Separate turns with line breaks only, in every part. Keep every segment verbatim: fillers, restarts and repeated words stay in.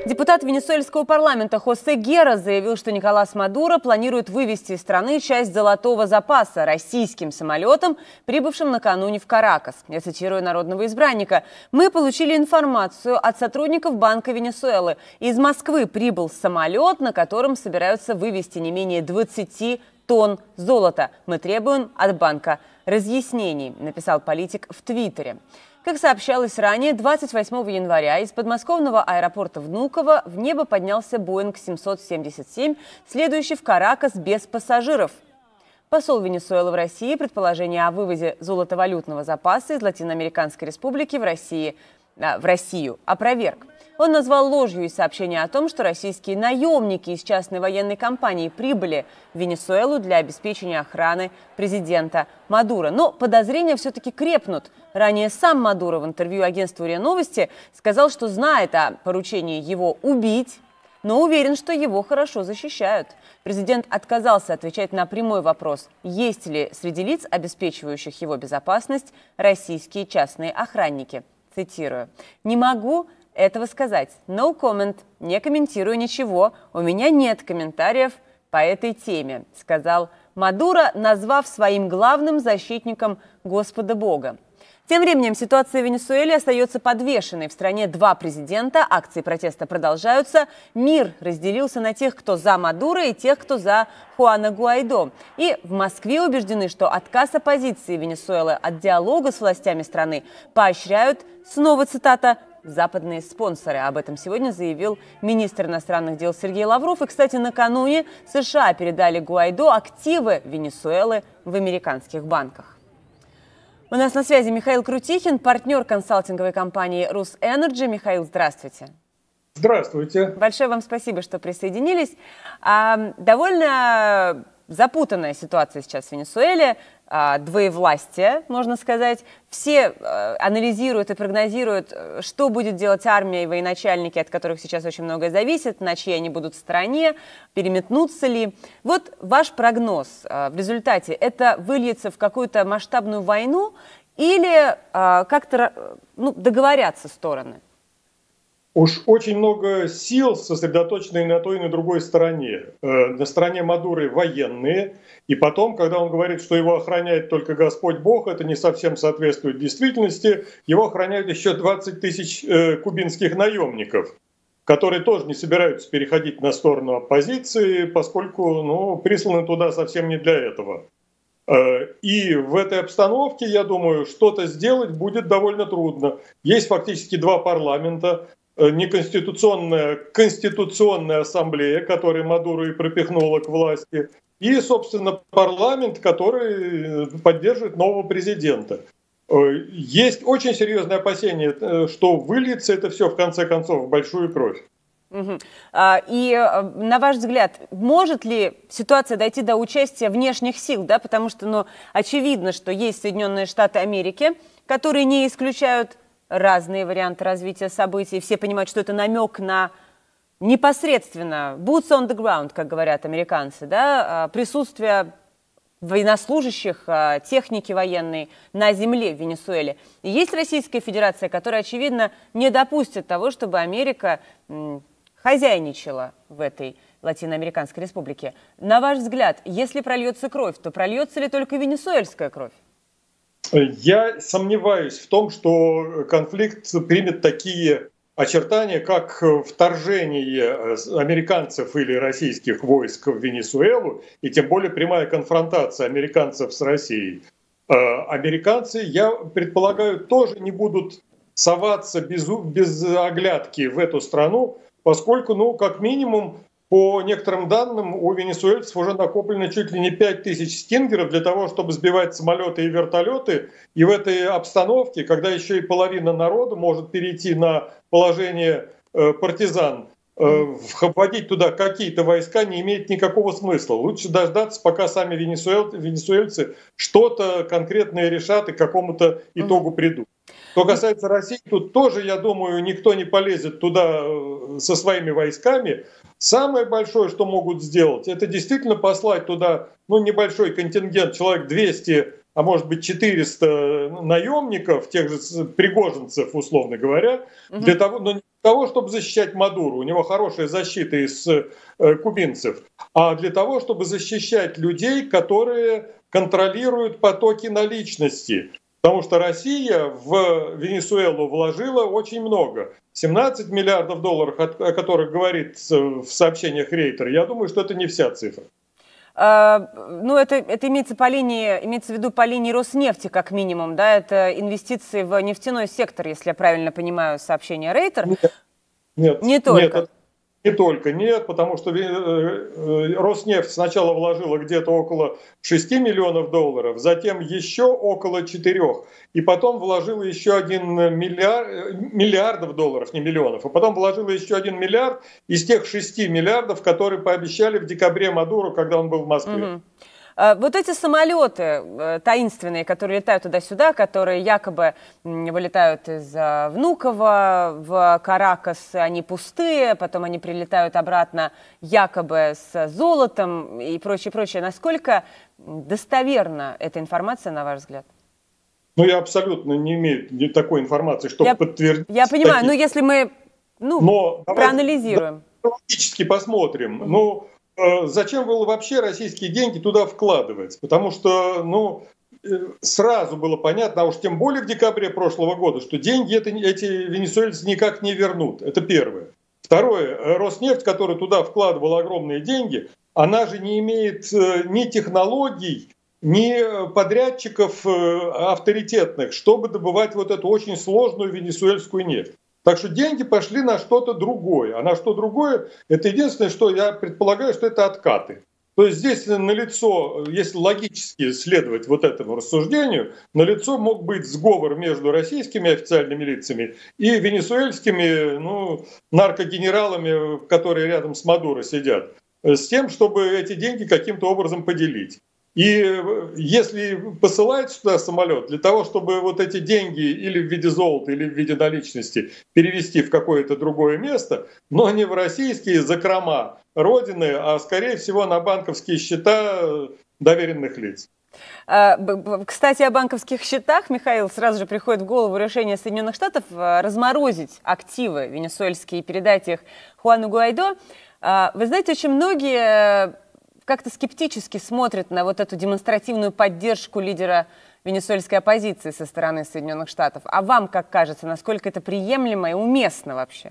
Депутат венесуэльского парламента Хосе Герра заявил, что Николас Мадуро планирует вывести из страны часть золотого запаса российским самолетом, прибывшим накануне в Каракас. Я цитирую народного избранника. «Мы получили информацию от сотрудников Банка Венесуэлы. Из Москвы прибыл самолет, на котором собираются вывести не менее двадцати тонн золота. Мы требуем от банка разъяснений», написал политик в Твиттере. Как сообщалось ранее, двадцать восьмого января из подмосковного аэропорта Внуково в небо поднялся Боинг семьсот семьдесят семь, следующий в Каракас без пассажиров. Посол Венесуэлы в России предположение о вывозе золотовалютного запаса из Латиноамериканской республики в, России, в Россию опроверг. Он назвал ложью и сообщение о том, что российские наемники из частной военной компании прибыли в Венесуэлу для обеспечения охраны президента Мадуро. Но подозрения все-таки крепнут. Ранее сам Мадуро в интервью агентству РИА Новости сказал, что знает о поручении его убить, но уверен, что его хорошо защищают. Президент отказался отвечать на прямой вопрос, есть ли среди лиц, обеспечивающих его безопасность, российские частные охранники. Цитирую. «Не могу этого сказать. No comment. Не комментирую ничего. У меня нет комментариев по этой теме», сказал Мадуро, назвав своим главным защитником Господа Бога. Тем временем ситуация в Венесуэле остается подвешенной. В стране два президента, акции протеста продолжаются. Мир разделился на тех, кто за Мадуро, и тех, кто за Хуана Гуайдо. И в Москве убеждены, что отказ оппозиции Венесуэлы от диалога с властями страны поощряют, снова цитата, западные спонсоры. Об этом сегодня заявил министр иностранных дел Сергей Лавров. И, кстати, накануне США передали Гуайдо активы Венесуэлы в американских банках. У нас на связи Михаил Крутихин, партнер консалтинговой компании «Русэнерджи». Михаил, здравствуйте.
Здравствуйте.
Большое вам спасибо, что присоединились. А, довольно запутанная ситуация сейчас в Венесуэле, а, двоевластие, можно сказать. Все а, анализируют и прогнозируют, что будет делать армия и военачальники, от которых сейчас очень многое зависит, на чьей они будут в стране, переметнутся ли. Вот ваш прогноз а, в результате, это выльется в какую-то масштабную войну или а, как-то ну, договорятся стороны?
Уж очень много сил сосредоточено и на той, и на другой стороне. На стороне Мадуро военные, и потом, когда он говорит, что его охраняет только Господь Бог, это не совсем соответствует действительности, его охраняют еще двадцать тысяч кубинских наемников, которые тоже не собираются переходить на сторону оппозиции, поскольку ну, присланы туда совсем не для этого. И в этой обстановке, я думаю, что-то сделать будет довольно трудно. Есть фактически два парламента. Неконституционная конституционная ассамблея, которая Мадуро и пропихнула к власти, и, собственно, парламент, который поддерживает нового президента. Есть очень серьезное опасение, что выльется это все, в конце концов, в большую кровь.
Угу. И, на ваш взгляд, может ли ситуация дойти до участия внешних сил? Да? Потому что ну, очевидно, что есть Соединенные Штаты Америки, которые не исключают разные варианты развития событий. Все понимают, что это намек на непосредственно boots on the ground, как говорят американцы, да, присутствие военнослужащих, техники военной на земле в Венесуэле. И есть Российская Федерация, которая, очевидно, не допустит того, чтобы Америка хозяйничала в этой Латиноамериканской республике. На ваш взгляд, если прольется кровь, то прольется ли только венесуэльская кровь?
Я сомневаюсь в том, что конфликт примет такие очертания, как вторжение американцев или российских войск в Венесуэлу, и тем более прямая конфронтация американцев с Россией. Американцы, я предполагаю, тоже не будут соваться без, без оглядки в эту страну, поскольку, ну, как минимум, по некоторым данным, у венесуэльцев уже накоплено чуть ли не пять тысяч стингеров для того, чтобы сбивать самолеты и вертолеты. И в этой обстановке, когда еще и половина народа может перейти на положение э, партизан, э, вводить туда какие-то войска не имеет никакого смысла. Лучше дождаться, пока сами венесуэль, венесуэльцы что-то конкретное решат и к какому-то итогу придут. Что касается России, тут тоже, я думаю, никто не полезет туда со своими войсками. Самое большое, что могут сделать, это действительно послать туда ну, небольшой контингент, человек двести, а может быть четыреста наемников, тех же пригожинцев, условно говоря, угу. для того, но не для того, чтобы защищать Мадуру, у него хорошая защита из э, кубинцев, а для того, чтобы защищать людей, которые контролируют потоки наличности. Потому что Россия в Венесуэлу вложила очень много. семнадцать миллиардов долларов, о которых говорит в сообщениях Рейтер, я думаю, что это не вся цифра.
А, ну, это, это имеется, по линии, имеется в виду по линии Роснефти, как минимум, да? Это инвестиции в нефтяной сектор, если я правильно понимаю сообщение Рейтер.
Нет, нет,
не только.
Нет, не только, нет, потому что Роснефть сначала вложила где-то около шести миллионов долларов, затем еще около четырех, и потом вложила еще один миллиард, миллиардов долларов, не миллионов, а потом вложила еще один миллиард из тех шести миллиардов, которые пообещали в декабре Мадуру, когда он был в Москве.
Угу. Вот эти самолеты таинственные, которые летают туда-сюда, которые якобы вылетают из Внуково в Каракас, они пустые, потом они прилетают обратно якобы с золотом и прочее, прочее. Насколько достоверна эта информация, на ваш взгляд?
Ну, я абсолютно не имею такой информации, чтобы
я,
подтвердить.
Я понимаю, такие. Но если мы ну,
Но
проанализируем.
Логически посмотрим. Mm-hmm. Ну, зачем было вообще российские деньги туда вкладывать? Потому что, ну, сразу было понятно, а уж тем более в декабре прошлого года, что деньги это, эти венесуэльцы никак не вернут. Это первое. Второе. Роснефть, которая туда вкладывала огромные деньги, она же не имеет ни технологий, ни подрядчиков авторитетных, чтобы добывать вот эту очень сложную венесуэльскую нефть. Так что деньги пошли на что-то другое. А на что другое, это единственное, что я предполагаю, что это откаты. То есть здесь налицо, если логически следовать вот этому рассуждению, налицо мог быть сговор между российскими официальными лицами и венесуэльскими ну, наркогенералами, которые рядом с Мадуро сидят, с тем, чтобы эти деньги каким-то образом поделить. И если посылают сюда самолет для того, чтобы вот эти деньги или в виде золота, или в виде наличности перевести в какое-то другое место, но не в российские закрома Родины, а скорее всего на банковские счета доверенных лиц.
Кстати, о банковских счетах, Михаил, сразу же приходит в голову решение Соединенных Штатов разморозить активы венесуэльские и передать их Хуану Гуайдо. Вы знаете, очень многие как-то скептически смотрят на вот эту демонстративную поддержку лидера венесуэльской оппозиции со стороны Соединенных Штатов. А вам как кажется, насколько это приемлемо и уместно вообще?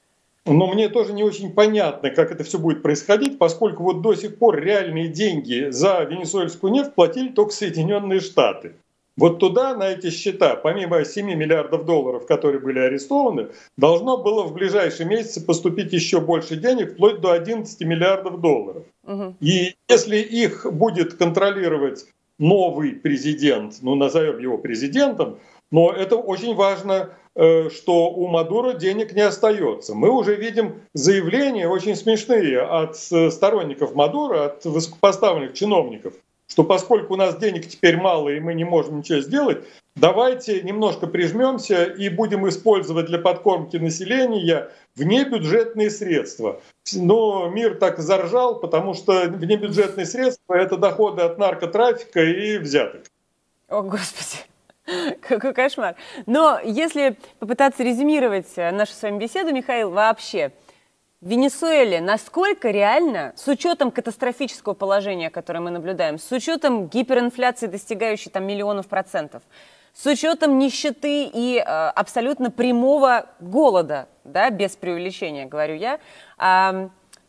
Но мне тоже не очень понятно, как это все будет происходить, поскольку вот до сих пор реальные деньги за венесуэльскую нефть платили только Соединенные Штаты. Вот туда, на эти счета, помимо семи миллиардов долларов, которые были арестованы, должно было в ближайшие месяцы поступить еще больше денег, вплоть до одиннадцати миллиардов долларов. Угу. И если их будет контролировать новый президент, ну назовем его президентом, но это очень важно, что у Мадуро денег не остается. Мы уже видим заявления очень смешные от сторонников Мадуро, от высокопоставленных чиновников, что поскольку у нас денег теперь мало и мы не можем ничего сделать, давайте немножко прижмемся и будем использовать для подкормки населения внебюджетные средства. Но мир так заржал, потому что внебюджетные средства – это доходы от наркотрафика и взяток.
О, Господи! Какой кошмар. Но если попытаться резюмировать нашу с вами беседу, Михаил, вообще, в Венесуэле насколько реально, с учетом катастрофического положения, которое мы наблюдаем, с учетом гиперинфляции, достигающей там миллионов процентов, с учетом нищеты и э, абсолютно прямого голода, да, без преувеличения, говорю я, э,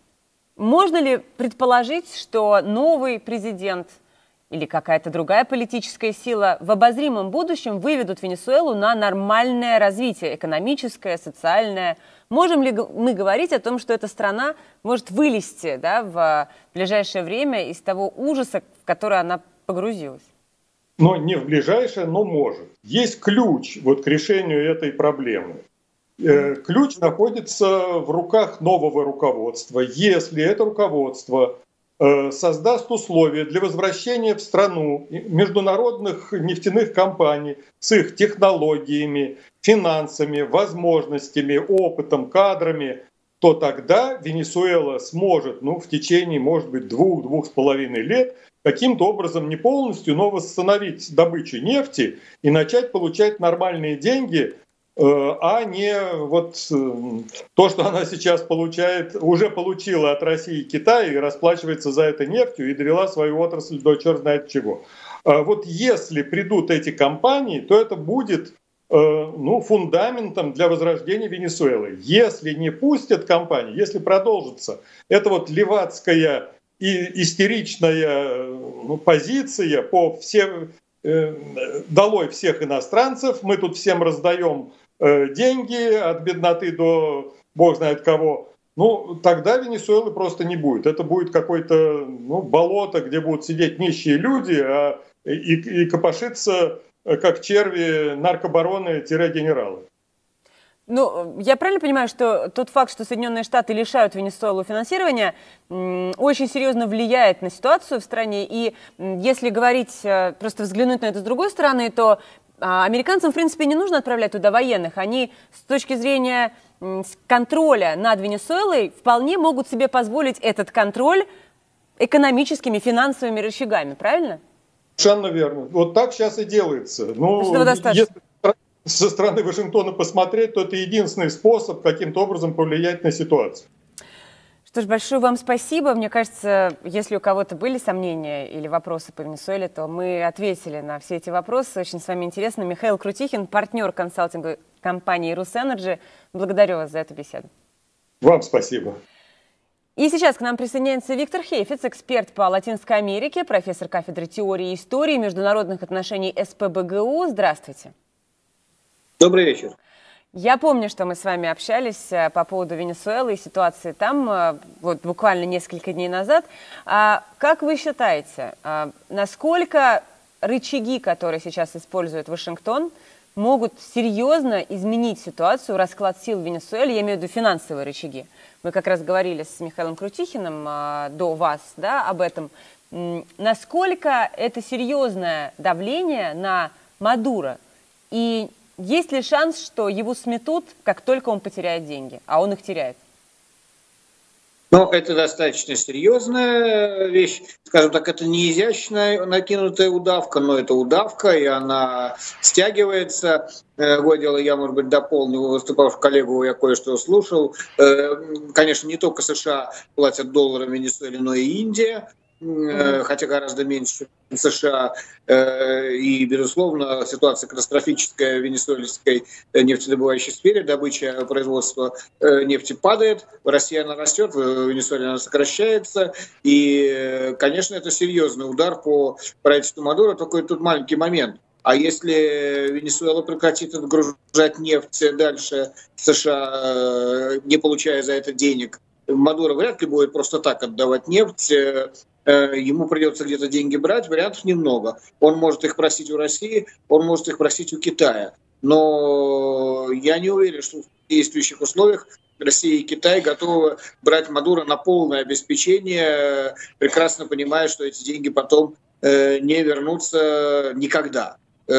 можно ли предположить, что новый президент или какая-то другая политическая сила в обозримом будущем выведут Венесуэлу на нормальное развитие, экономическое, социальное? Можем ли мы говорить о том, что эта страна может вылезти, да, в ближайшее время из того ужаса, в который она погрузилась?
Но не в ближайшее, но может. Есть ключ вот к решению этой проблемы. Ключ находится в руках нового руководства. Если это руководство создаст условия для возвращения в страну международных нефтяных компаний с их технологиями, финансами, возможностями, опытом, кадрами, то тогда Венесуэла сможет, ну, в течение, может быть, двух-двух с половиной лет каким-то образом не полностью, но восстановить добычу нефти и начать получать нормальные деньги а не вот то, что она сейчас получает, уже получила от России и Китая и расплачивается за это нефтью и довела свою отрасль до черт знает чего. Вот если придут эти компании, то это будет ну, фундаментом для возрождения Венесуэлы. Если не пустят компании, если продолжится эта вот левацкая и истеричная ну, позиция по всем, э, долой всех иностранцев, мы тут всем раздаем э, деньги от бедноты до бог знает кого, ну, тогда Венесуэлы просто не будет. Это будет какое-то ну, болото, где будут сидеть нищие люди а, и, и копошиться, как черви, наркобароны-генералы.
Ну, я правильно понимаю, что тот факт, что Соединенные Штаты лишают Венесуэлу финансирования, очень серьезно влияет на ситуацию в стране. И если говорить, просто взглянуть на это с другой стороны, то американцам, в принципе, не нужно отправлять туда военных. Они с точки зрения контроля над Венесуэлой вполне могут себе позволить этот контроль экономическими, финансовыми рычагами, правильно?
Совершенно верно. Вот так сейчас и делается. Ну, если со стороны Вашингтона посмотреть, то это единственный способ каким-то образом повлиять на ситуацию.
Что ж, большое вам спасибо. Мне кажется, если у кого-то были сомнения или вопросы по Венесуэле, то мы ответили на все эти вопросы. Очень с вами интересно. Михаил Крутихин, партнер консалтинговой компании «Русэнерджи». Благодарю вас за эту беседу.
Вам спасибо.
И сейчас к нам присоединяется Виктор Хейфиц, эксперт по Латинской Америке, профессор кафедры теории и истории международных отношений эс пэ бэ гэ у. Здравствуйте.
Добрый вечер.
Я помню, что мы с вами общались по поводу Венесуэлы и ситуации там вот буквально несколько дней назад. А как вы считаете, насколько рычаги, которые сейчас использует Вашингтон, могут серьезно изменить ситуацию, расклад сил в Венесуэле, я имею в виду финансовые рычаги? Мы как раз говорили с Михаилом Крутихиным а, до вас, да, об этом. М- насколько это серьезное давление на Мадуро? И есть ли шанс, что его сметут, как только он потеряет деньги? А он их теряет.
Ну, это достаточно серьезная вещь. Скажем так, это не изящная накинутая удавка, но это удавка, и она стягивается. Другое дело, я, может быть, дополню выступавшего коллегу, я кое-что слушал. Конечно, не только США платят долларами в Венесуэле, но и Индия, хотя гораздо меньше, чем США. И, безусловно, ситуация катастрофическая в венесуэльской нефтедобывающей сфере, добыча, производства нефти падает, в России она растет, в Венесуэле она сокращается. И, конечно, это серьезный удар по правительству Мадуро, только тут маленький момент. А если Венесуэла прекратит отгружать нефть дальше в США, не получая за это денег, Мадуро вряд ли будет просто так отдавать нефть. Ему придется где-то деньги брать, вариантов немного. Он может их просить у России, он может их просить у Китая. Но я не уверен, что в действующих условиях Россия и Китай готовы брать Мадуро на полное обеспечение, прекрасно понимая, что эти деньги потом не вернутся никогда.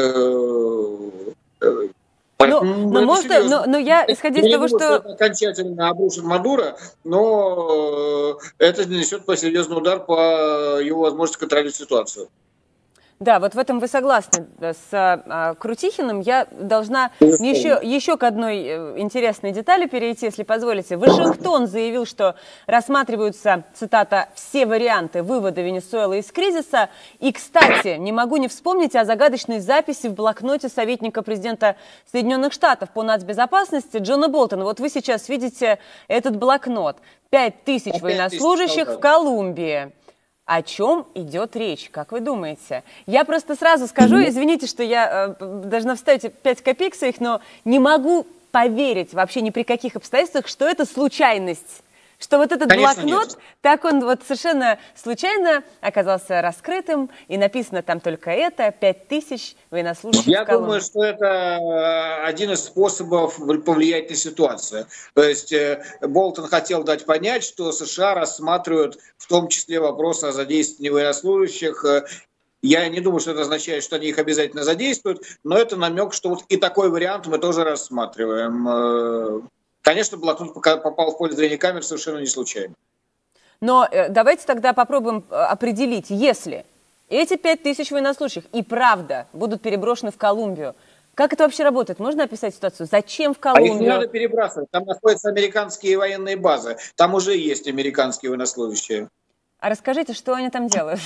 Ну, но, может, но, но я, исходя из того,
думаю,
что...
что окончательно обрушит Мадуро, но это нанесет серьезный удар по его возможности контролировать ситуацию.
Да, вот в этом вы согласны с а, Крутихиным. Я должна еще, еще к одной интересной детали перейти, если позволите. Вашингтон заявил, что рассматриваются, цитата, «все варианты вывода Венесуэлы из кризиса». И, кстати, не могу не вспомнить о загадочной записи в блокноте советника президента Соединенных Штатов по нацбезопасности Джона Болтона. Вот вы сейчас видите этот блокнот. Пять тысяч военнослужащих в Колумбии. О чем идет речь, как вы думаете? Я просто сразу скажу, извините, что я э, должна вставить пять копеек своих, но не могу поверить вообще ни при каких обстоятельствах, что это случайность. Что вот этот Конечно, блокнот, нет. так он вот совершенно случайно оказался раскрытым, и написано там только это, пять тысяч военнослужащих.
Я думаю, что это один из способов повлиять на ситуацию. То есть Болтон хотел дать понять, что США рассматривают в том числе вопрос о задействовании военнослужащих. Я не думаю, что это означает, что они их обязательно задействуют, но это намек, что вот и такой вариант мы тоже рассматриваем. Конечно, блокнот попал в поле зрения камер совершенно не случайно.
Но давайте тогда попробуем определить, если эти пять тысяч военнослужащих и правда будут переброшены в Колумбию, Как это вообще работает? Можно описать ситуацию? Зачем в
А
Колумбию?
их не надо перебрасывать. Там находятся американские военные базы. Там уже есть американские военнослужащие.
А расскажите, что они там делают?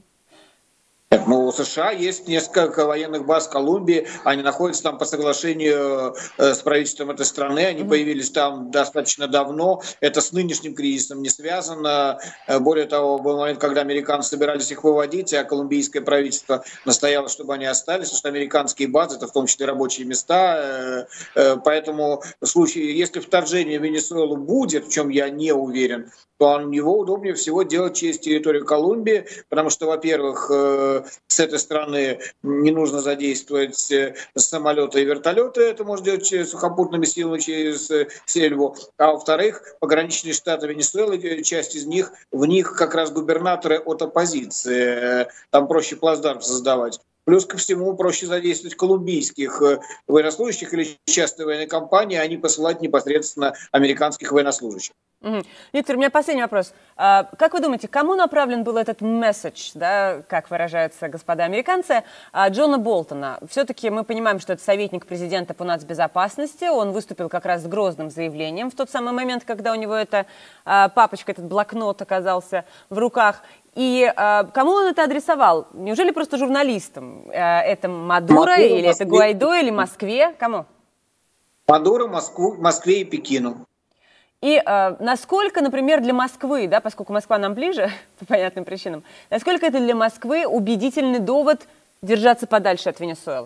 Ну, у США есть несколько военных баз в Колумбии, они находятся там по соглашению с правительством этой страны, они mm-hmm. появились там достаточно давно, это с нынешним кризисом не связано. Более того, был момент, когда американцы собирались их выводить, а колумбийское правительство настояло, чтобы они остались, потому что американские базы, это в том числе рабочие места, поэтому в случае, если вторжение в Венесуэлу будет, в чем я не уверен, то его удобнее всего делать через территорию Колумбии, потому что, во-первых, с этой стороны не нужно задействовать самолеты и вертолеты, это можно делать через сухопутными силами, через сельву. А во-вторых, пограничные штаты Венесуэлы, часть из них, в них как раз губернаторы от оппозиции, там проще плацдарм создавать. Плюс ко всему проще задействовать колумбийских военнослужащих или частные военные компании, а не посылать непосредственно американских военнослужащих.
Угу. Виктор, у меня последний вопрос. А, как вы думаете, кому направлен был этот месседж, да, как выражаются господа американцы, а, Джона Болтона? Все-таки мы понимаем, что это советник президента по нацбезопасности. Он выступил как раз с грозным заявлением в тот самый момент, когда у него эта а, папочка, этот блокнот оказался в руках. И а, кому он это адресовал? Неужели просто журналистам? А, это Мадуро, Мадуро или Москве. Это Гуайдо или Москве? Кому?
Мадуро, Москву, Москве и Пекину.
И э, насколько, например, для Москвы, да, поскольку Москва нам ближе, по понятным причинам, насколько это для Москвы убедительный довод держаться подальше от Венесуэлы?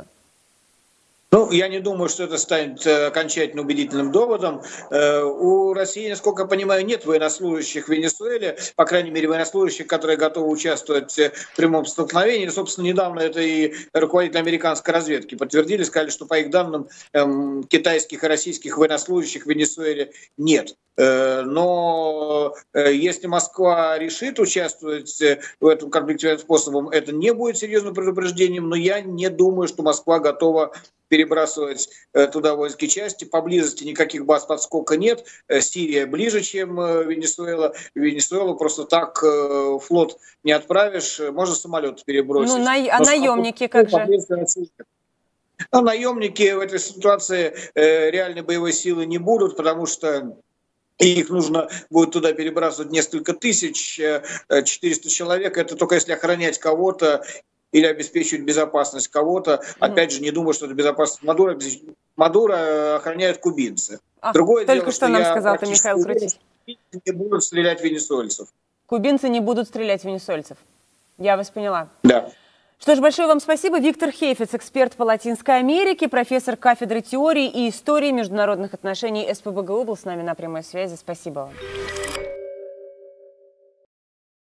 Ну, я не думаю, что это станет окончательно убедительным доводом. У России, насколько я понимаю, нет военнослужащих в Венесуэле, по крайней мере, военнослужащих, которые готовы участвовать в прямом столкновении. Собственно, недавно это и руководитель американской разведки подтвердили, сказали, что, по их данным, китайских и российских военнослужащих в Венесуэле нет. Но если Москва решит участвовать в этом конфликте этим способом, это не будет серьезным предупреждением, но я не думаю, что Москва готова перебрасывать туда воинские части. Поблизости никаких баз подскока нет. Сирия ближе, чем Венесуэла. Венесуэлу просто так флот не отправишь. Можно самолет перебросить.
Ну, на... а наемники как же?
А наемники в этой ситуации реальной боевой силы не будут, потому что их нужно будет туда перебрасывать несколько тысяч, четыреста человек. Это только если охранять кого-то или обеспечивать безопасность кого-то. Mm-hmm. Опять же, не думаю, что это безопасность Мадуро. Мадуро охраняют кубинцы.
А,
Другое
только
дело,
что, что нам
я
сказал ты, Михаил Крутикин.
Не будут стрелять в венесуэльцев.
Кубинцы не будут стрелять в венесуэльцев. Я вас поняла.
Да.
Что ж, большое вам спасибо. Виктор Хейфец, эксперт по Латинской Америке, профессор кафедры теории и истории международных отношений СПбГУ, был с нами на прямой связи. Спасибо вам.